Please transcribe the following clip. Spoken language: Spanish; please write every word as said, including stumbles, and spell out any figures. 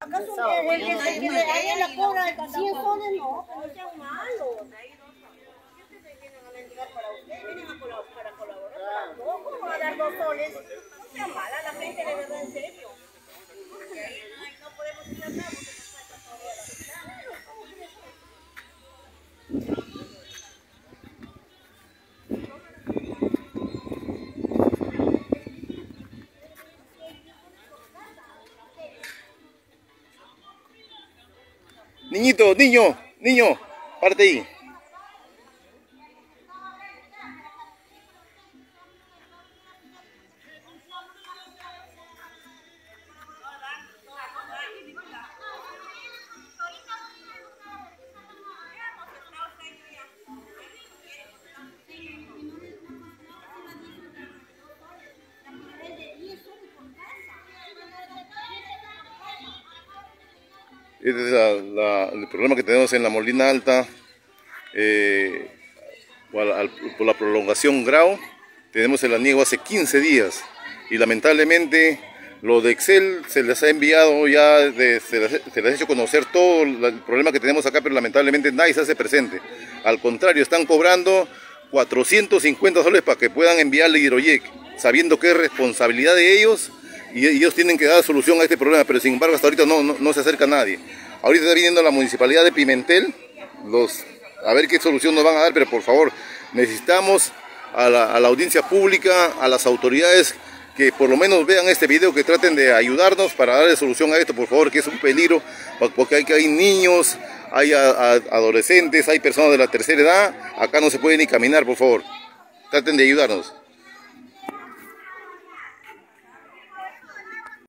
¿Acaso el que se que le haga la cobra de cien soles? No, pero no sean malos. ¿Qué vienen a mendigar para usted? ¿Vienen a colab para colaborar? Tampoco van a dar dos soles. No sean malas la gente, de verdad, en serio. Ay, no podemos ir acá porque nos falta todavía la mitad. Niñito, niño, niño, parte ahí. Este es la, la, el problema que tenemos en la Molina Alta, eh, al, al, por la prolongación Grau. Tenemos el aniego hace quince días y lamentablemente lo de Excel se les ha enviado ya, de, se, les, se les ha hecho conocer todo el problema que tenemos acá, pero lamentablemente nadie se hace presente. Al contrario, están cobrando cuatrocientos cincuenta soles para que puedan enviarle Hidroyec, sabiendo que es responsabilidad de ellos. Y ellos tienen que dar solución a este problema, pero sin embargo hasta ahorita no, no, no se acerca nadie. Ahorita está viniendo la municipalidad de Pimentel, los, a ver qué solución nos van a dar, pero por favor, necesitamos a la, a la audiencia pública, a las autoridades, que por lo menos vean este video, que traten de ayudarnos para darle solución a esto, por favor, que es un peligro, porque hay, que hay niños, hay a, a, adolescentes, hay personas de la tercera edad, acá no se puede ni caminar, por favor, traten de ayudarnos.